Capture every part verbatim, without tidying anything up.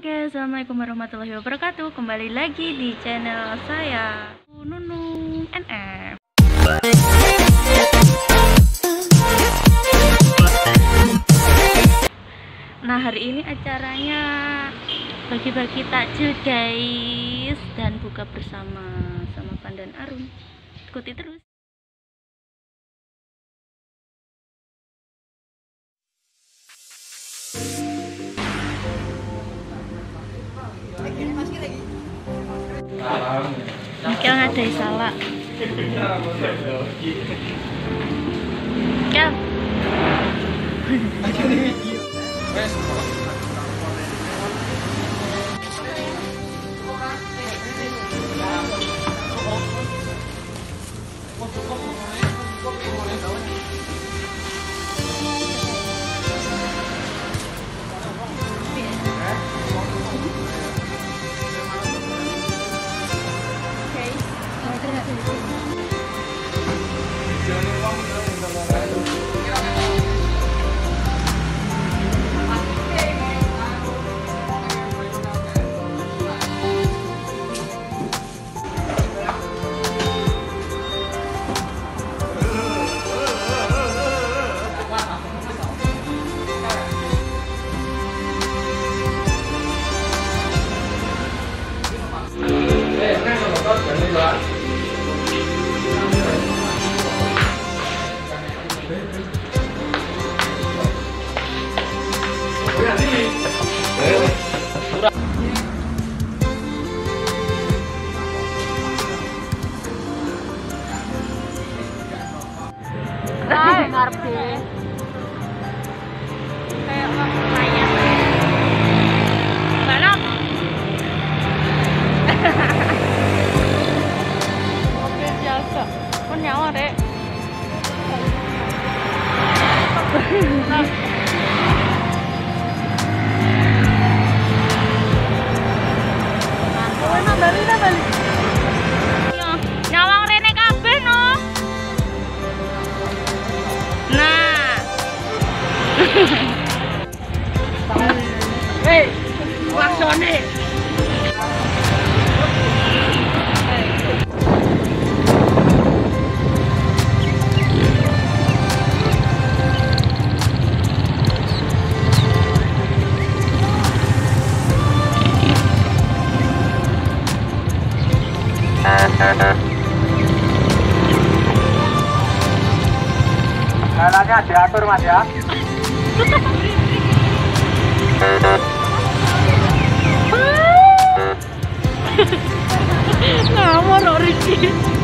Oke, assalamualaikum warahmatullahi wabarakatuh. Kembali lagi di channel saya, Nunung N F. Nah, hari ini acaranya bagi-bagi takjil guys, dan buka bersama sama Pandan Arum. Ikuti terus. Mungkin ada salah. Kel. Hai, ngarep deh. Kayak orang mayat. Balap. Oke, biasa. Kon nyawa, Dek. Nah, balik, balik. Nyawang rene kabeh no. Nah. Hei, waksone. Jalannya diatur mas ya. Ngawur Riki.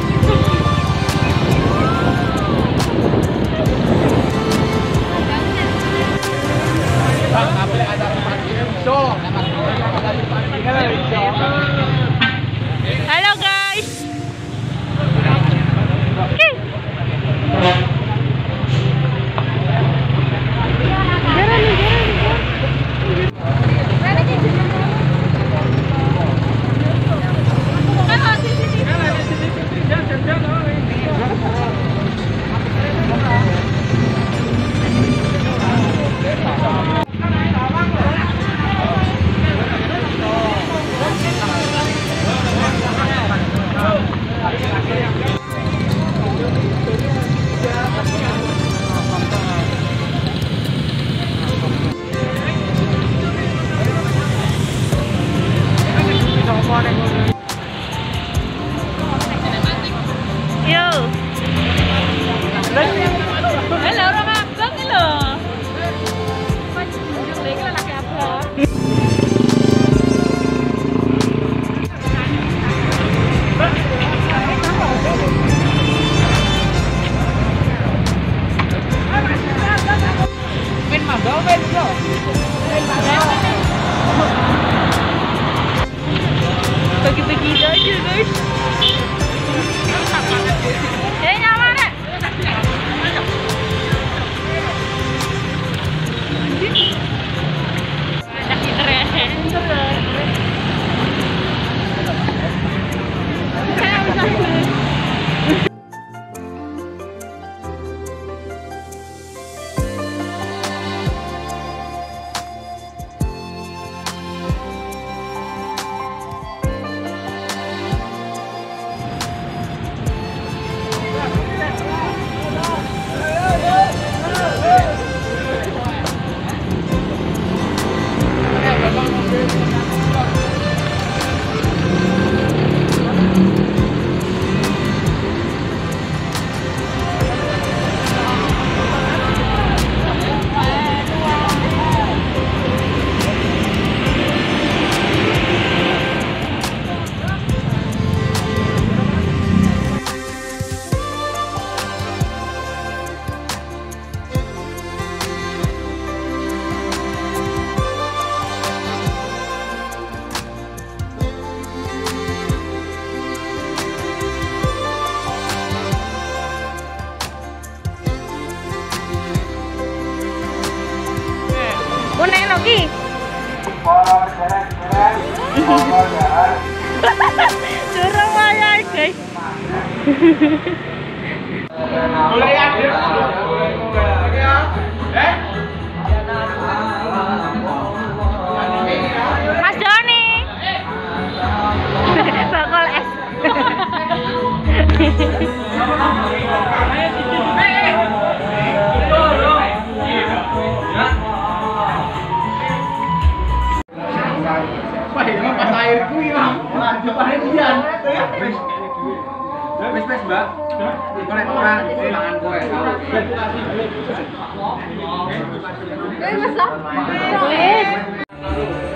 Halo guys. Okay. Mas Doni. Bakul es. Wah, ini mah pas air kuwi, Bang. Lanjut penelitian. Wis wis, Mbak. Korek ora tangan kowe. Wis, Mas. Wis.